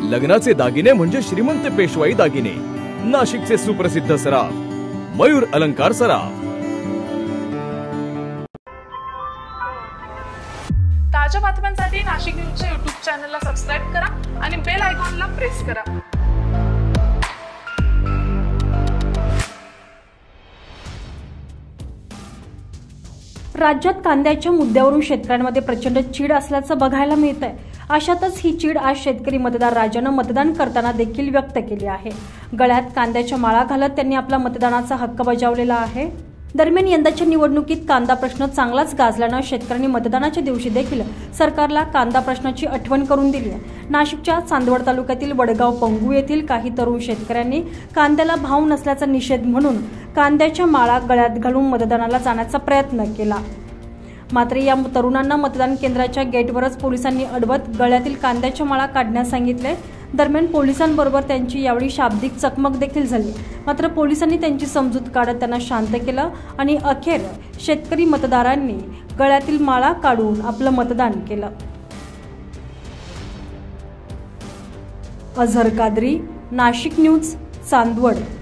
लग्नाचे दागिने म्हणजे श्रीमंत पेशवाई दागिने, नाशिकचे सुप्रसिद्ध सराफ मयूर अलंकार सराफ। ताज्या बातम्यांसाठी नाशिक न्यूजच्या YouTube चॅनलला सबस्क्राइब करा आणि बेल आयकॉनला प्रेस करा। राज्यात कांद्याच्या मुद्द्यावरून शेतकऱ्यांमध्ये प्रचंड चीड असल्याचं बघायला मिळतंय। अशातच ही चीड आज शेतकरी मतदार राजानं मतदान करताना देखील व्यक्त केली आहे। गळ्यात कांद्याच्या माळा घालत त्यांनी आपला मतदानाचा हक्क बजावलेला आहे। दरम्यान यंदाच्या निवडणुकीत कांदा प्रश्न चांगलाच गाजल्यानं शेतकऱ्यांनी मतदानाच्या दिवशी देखील सरकारला कांदा प्रश्नाची आठवण करून दिली आहे। नाशिकच्या चांदवड तालुक्यातील वडगाव पंगू येथील काही तरुण शेतकऱ्यांनी कांद्याला भाव नसल्याचा निषेध म्हणून कांद्याच्या माळा गळ्यात घालून मतदानाला जाण्याचा प्रयत्न केला। मात्र या तरुणांना मतदान केंद्राच्या गेटवरच पोलिसांनी अडवत गळ्यातील कांद्याच्या माळा काढण्यास सांगितले। दरम्यान पोलिसांबरोबर त्यांची यावेळी शाब्दिक चकमक देखील झाली। मात्र पोलिसांनी त्यांची समजूत काढत त्यांना शांत केलं आणि अखेर शेतकरी मतदारांनी गळ्यातील माळा काढून आपलं मतदान केलं। अझहर कादरी, नाशिक न्यूज, चांदवड।